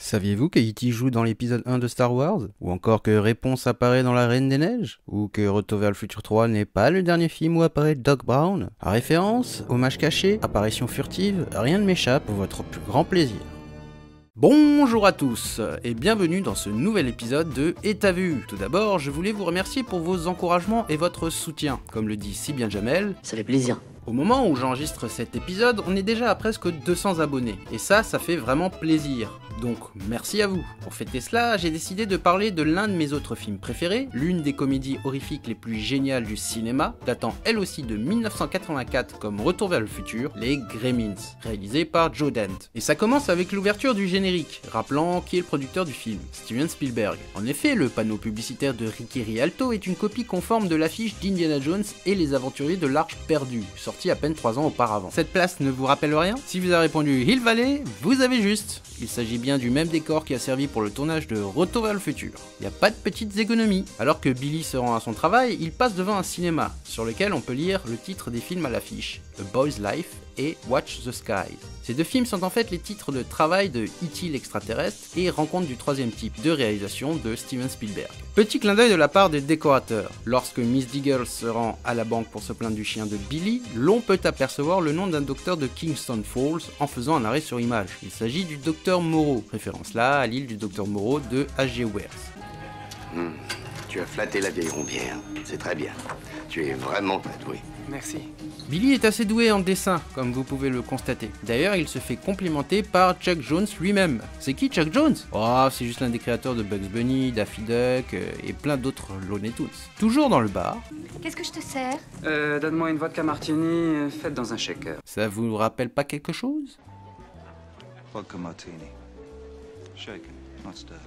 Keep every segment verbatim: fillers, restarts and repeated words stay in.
Saviez-vous que E T joue dans l'épisode un de Star Wars? Ou encore que Réponse apparaît dans La Reine des Neiges? Ou que Retour vers le futur trois n'est pas le dernier film où apparaît Doc Brown? À référence, hommage caché, apparition furtive, rien ne m'échappe pour votre plus grand plaisir. Bonjour à tous et bienvenue dans ce nouvel épisode de Et t'as vu? Tout d'abord, je voulais vous remercier pour vos encouragements et votre soutien. Comme le dit si bien Jamel, ça fait plaisir. Au moment où j'enregistre cet épisode, on est déjà à presque deux cents abonnés. Et ça, ça fait vraiment plaisir. Donc, merci à vous. Pour fêter cela, j'ai décidé de parler de l'un de mes autres films préférés, l'une des comédies horrifiques les plus géniales du cinéma, datant elle aussi de mille neuf cent quatre-vingt-quatre comme Retour vers le futur, les Gremlins, réalisé par Joe Dante. Et ça commence avec l'ouverture du générique, rappelant qui est le producteur du film, Steven Spielberg. En effet, le panneau publicitaire de Ricky Rialto est une copie conforme de l'affiche d'Indiana Jones et les aventuriers de l'Arche perdue, sorti à peine trois ans auparavant. Cette place ne vous rappelle rien? Si vous avez répondu Hill Valley, vous avez juste. Il s'agit bien du même décor qui a servi pour le tournage de Retour vers le futur. Il n'y a pas de petites économies. Alors que Billy se rend à son travail, il passe devant un cinéma, sur lequel on peut lire le titre des films à l'affiche, A Boy's Life et Watch the Skies. Ces deux films sont en fait les titres de travail de E T l'extraterrestre et Rencontre du troisième type de réalisation de Steven Spielberg. Petit clin d'œil de la part des décorateurs. Lorsque Miss Diggle se rend à la banque pour se plaindre du chien de Billy, l'on peut apercevoir le nom d'un docteur de Kingston Falls en faisant un arrêt sur image. Il s'agit du docteur Moreau, référence là à l'île du docteur Moreau de H G Wells. Mmh. Tu as flatté la vieille rondière, c'est très bien. Tu es vraiment très doué. Merci. Billy est assez doué en dessin, comme vous pouvez le constater. D'ailleurs, il se fait complimenter par Chuck Jones lui-même. C'est qui Chuck Jones? Oh, c'est juste l'un des créateurs de Bugs Bunny, Daffy Duck euh, et plein d'autres Looney Tunes. Toujours dans le bar. Qu'est-ce que je te sers? Euh, donne-moi une vodka martini euh, faite dans un shaker. Ça vous rappelle pas quelque chose? Vodka martini. Shaken, not stirred.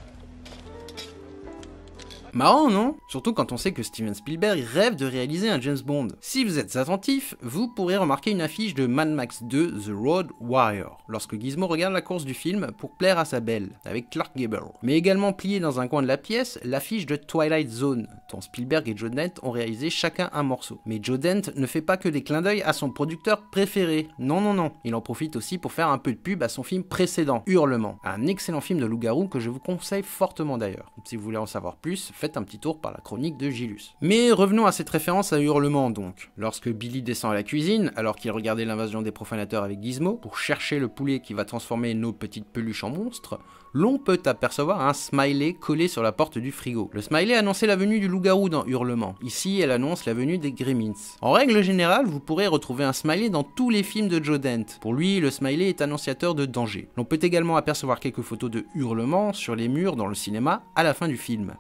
Marrant, non? Surtout quand on sait que Steven Spielberg rêve de réaliser un James Bond. Si vous êtes attentif, vous pourrez remarquer une affiche de Mad Max deux The Road Warrior, lorsque Gizmo regarde la course du film pour plaire à sa belle, avec Clark Gable. Mais également pliée dans un coin de la pièce, l'affiche de Twilight Zone, dont Spielberg et Joe Dante ont réalisé chacun un morceau. Mais Joe Dante ne fait pas que des clins d'œil à son producteur préféré. Non, non, non. Il en profite aussi pour faire un peu de pub à son film précédent, Hurlement. Un excellent film de loup-garou que je vous conseille fortement d'ailleurs. Si vous voulez en savoir plus, faites un petit tour par la chronique de Gilus. Mais revenons à cette référence à Hurlement donc. Lorsque Billy descend à la cuisine, alors qu'il regardait l'invasion des profanateurs avec Gizmo, pour chercher le poulet qui va transformer nos petites peluches en monstres, l'on peut apercevoir un smiley collé sur la porte du frigo. Le smiley annonçait la venue du loup-garou dans Hurlement. Ici, elle annonce la venue des Gremlins. En règle générale, vous pourrez retrouver un smiley dans tous les films de Joe Dante. Pour lui, le smiley est annonciateur de danger. L'on peut également apercevoir quelques photos de Hurlement sur les murs dans le cinéma à la fin du film.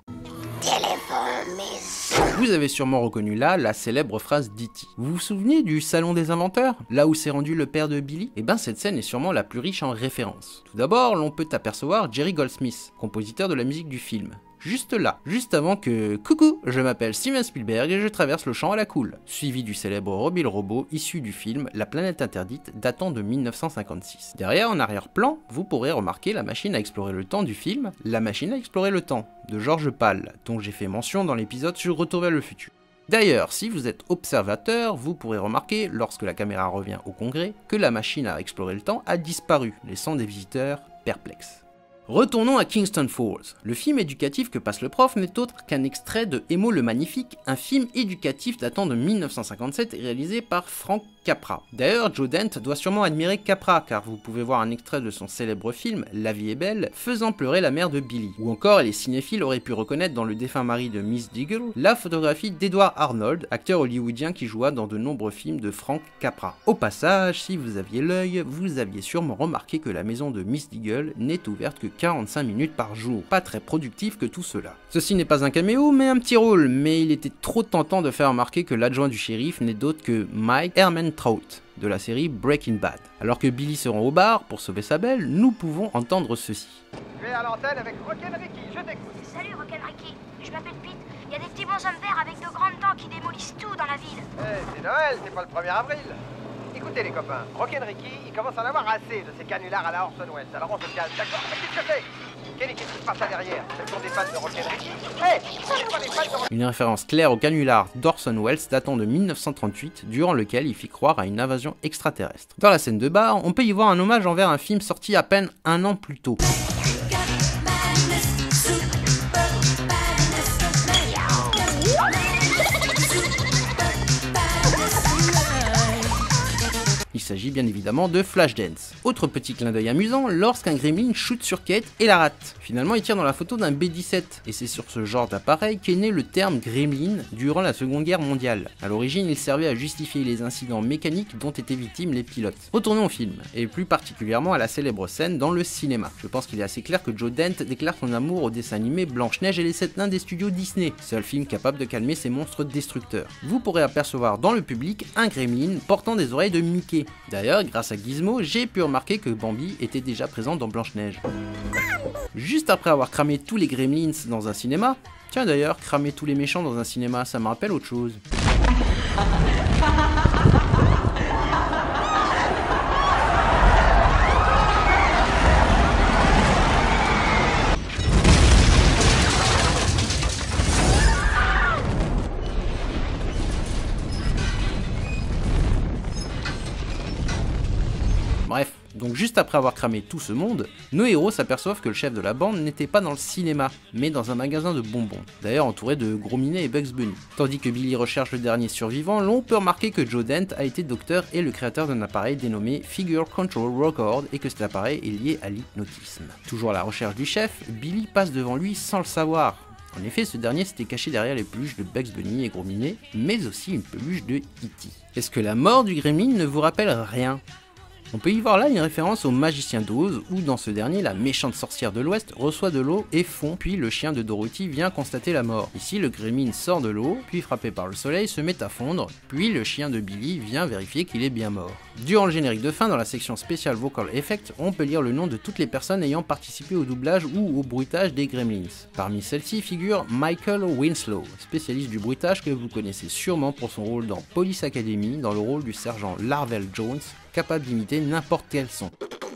Vous avez sûrement reconnu là la célèbre phrase d'E T. Vous vous souvenez du salon des inventeurs? Là où s'est rendu le père de Billy? Eh ben cette scène est sûrement la plus riche en références. Tout d'abord, l'on peut apercevoir Jerry Goldsmith, compositeur de la musique du film. Juste là, juste avant que « Coucou, je m'appelle Steven Spielberg et je traverse le champ à la cool », suivi du célèbre Robbie le robot issu du film La planète interdite datant de mille neuf cent cinquante-six. Derrière, en arrière-plan, vous pourrez remarquer la machine à explorer le temps du film La machine à explorer le temps, de George Pal, dont j'ai fait mention dans l'épisode sur Retour vers le futur. D'ailleurs, si vous êtes observateur, vous pourrez remarquer, lorsque la caméra revient au congrès, que la machine à explorer le temps a disparu, laissant des visiteurs perplexes. Retournons à Kingston Falls. Le film éducatif que passe le prof n'est autre qu'un extrait de Emo le Magnifique, un film éducatif datant de mille neuf cent cinquante-sept et réalisé par Frank Capra. D'ailleurs, Joe Dante doit sûrement admirer Capra, car vous pouvez voir un extrait de son célèbre film La vie est belle, faisant pleurer la mère de Billy. Ou encore, les cinéphiles auraient pu reconnaître dans le défunt mari de Miss Diggle la photographie d'Edward Arnold, acteur hollywoodien qui joua dans de nombreux films de Frank Capra. Au passage, si vous aviez l'œil, vous aviez sûrement remarqué que la maison de Miss Diggle n'est ouverte que quarante-cinq minutes par jour. Pas très productif que tout cela. Ceci n'est pas un caméo, mais un petit rôle, mais il était trop tentant de faire remarquer que l'adjoint du shérif n'est d'autre que Mike Ehrmantraut, de la série Breaking Bad. Alors que Billy se rend au bar pour sauver sa belle, nous pouvons entendre ceci. Je vais à l'antenne avec Rock'n Ricky, je t'écoute. Salut Rock'n Ricky, je m'appelle Pete. Il y a des petits bonshommes verts avec de grandes dents qui démolissent tout dans la ville. Eh, c'est Noël, c'est pas le premier avril. Écoutez les copains, Rock'n Ricky, il commence à en avoir assez de ces canulars à la Orson Welles. Alors on se calme, d'accord? Mais qu'est-ce que c'est? Kenny, qu'est-ce qui se passe là derrière? Ce sont des fans de Rock'n Ricky? Hé, hey, ce sont pas des fans de Rock'n Ricky. Une référence claire au canular d'Orson Welles datant de mille neuf cent trente-huit, durant lequel il fit croire à une invasion extraterrestre. Dans la scène de bar, on peut y voir un hommage envers un film sorti à peine un an plus tôt. s'agit bien évidemment de Flashdance. Autre petit clin d'œil amusant, lorsqu'un gremlin shoot sur Kate et la rate. Finalement il tire dans la photo d'un B dix-sept, et c'est sur ce genre d'appareil qu'est né le terme gremlin durant la Seconde Guerre mondiale. A l'origine il servait à justifier les incidents mécaniques dont étaient victimes les pilotes. Retournons au film, et plus particulièrement à la célèbre scène dans le cinéma. Je pense qu'il est assez clair que Joe Dent déclare son amour au dessin animé Blanche-Neige et les sept nains des studios Disney, seul film capable de calmer ces monstres destructeurs. Vous pourrez apercevoir dans le public un gremlin portant des oreilles de Mickey. D'ailleurs, grâce à Gizmo, j'ai pu remarquer que Bambi était déjà présent dans Blanche-Neige. Juste après avoir cramé tous les gremlins dans un cinéma, tiens d'ailleurs, cramer tous les méchants dans un cinéma, ça me rappelle autre chose. Bref, donc juste après avoir cramé tout ce monde, nos héros s'aperçoivent que le chef de la bande n'était pas dans le cinéma, mais dans un magasin de bonbons, d'ailleurs entouré de Gros Minet et Bugs Bunny. Tandis que Billy recherche le dernier survivant, l'on peut remarquer que Joe Dent a été docteur et le créateur d'un appareil dénommé Figure Control Record et que cet appareil est lié à l'hypnotisme. Toujours à la recherche du chef, Billy passe devant lui sans le savoir. En effet, ce dernier s'était caché derrière les peluches de Bugs Bunny et Gros Minet, mais aussi une peluche de E T Est-ce que la mort du gremlin ne vous rappelle rien ? On peut y voir là une référence au magicien d'Oz, où dans ce dernier, la méchante sorcière de l'Ouest reçoit de l'eau et fond, puis le chien de Dorothy vient constater la mort. Ici, le gremlin sort de l'eau, puis frappé par le soleil, se met à fondre, puis le chien de Billy vient vérifier qu'il est bien mort. Durant le générique de fin, dans la section spéciale Vocal Effect, on peut lire le nom de toutes les personnes ayant participé au doublage ou au bruitage des gremlins. Parmi celles-ci figure Michael Winslow, spécialiste du bruitage que vous connaissez sûrement pour son rôle dans Police Academy, dans le rôle du sergent Larvell Jones, capable d'imiter n'importe quel son.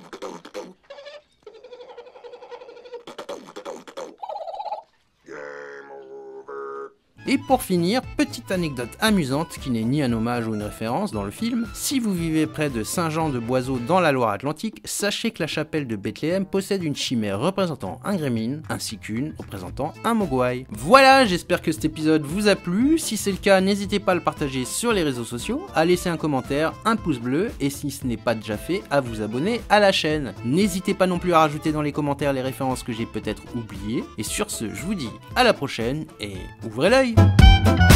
Et pour finir, petite anecdote amusante qui n'est ni un hommage ou une référence dans le film, si vous vivez près de Saint-Jean-de-Boiseau dans la Loire-Atlantique, sachez que la chapelle de Bethléem possède une chimère représentant un gremlin, ainsi qu'une représentant un mogwai. Voilà, j'espère que cet épisode vous a plu, si c'est le cas, n'hésitez pas à le partager sur les réseaux sociaux, à laisser un commentaire, un pouce bleu, et si ce n'est pas déjà fait, à vous abonner à la chaîne. N'hésitez pas non plus à rajouter dans les commentaires les références que j'ai peut-être oubliées, et sur ce, je vous dis à la prochaine, et ouvrez l'œil.